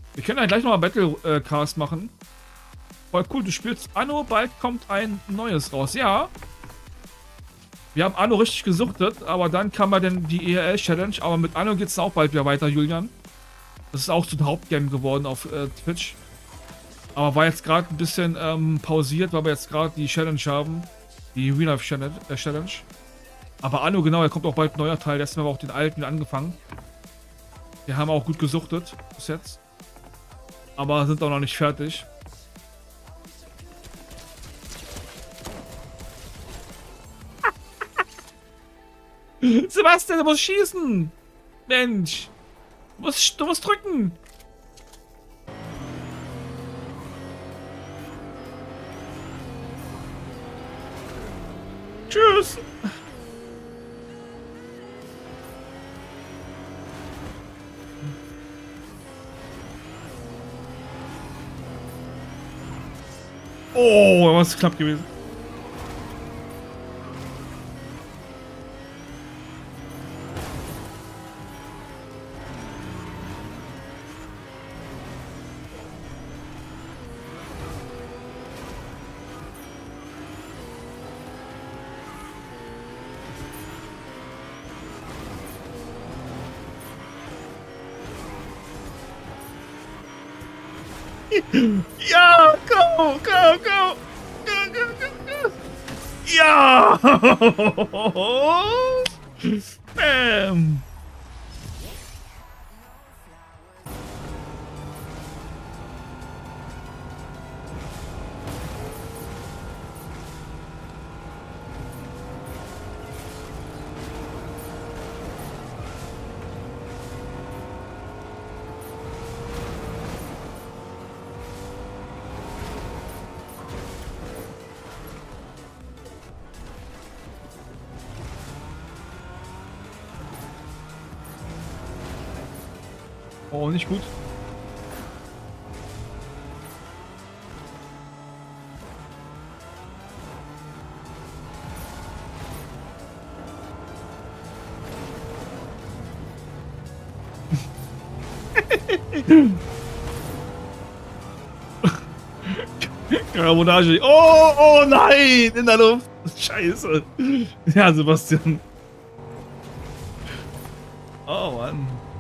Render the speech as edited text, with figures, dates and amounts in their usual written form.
Wir können ja gleich nochmal Battlecast machen. Voll cool, du spielst Anno, bald kommt ein neues raus. Ja. Wir haben Anno richtig gesuchtet, aber dann kam ja dann die ERL-Challenge. Aber mit Anno geht es auch bald wieder weiter, Julian. Das ist auch so ein Hauptgame geworden auf Twitch. Aber war jetzt gerade ein bisschen pausiert, weil wir jetzt gerade die Challenge haben. Die Real Life Challenge. Aber Anno, genau, da kommt auch bald ein neuer Teil. Deswegen haben wir auch den alten angefangen. Wir haben auch gut gesuchtet bis jetzt. Aber sind auch noch nicht fertig. Sebastian, du musst schießen! Mensch! Du musst drücken! Tschüss! Oh, was knapp gewesen. Ja, go, go, go, go, go, go, go. Ja! Bam! Oh, nicht gut. Carbonage. Oh, oh nein! In der Luft. Scheiße. Ja, Sebastian. Oh Mann.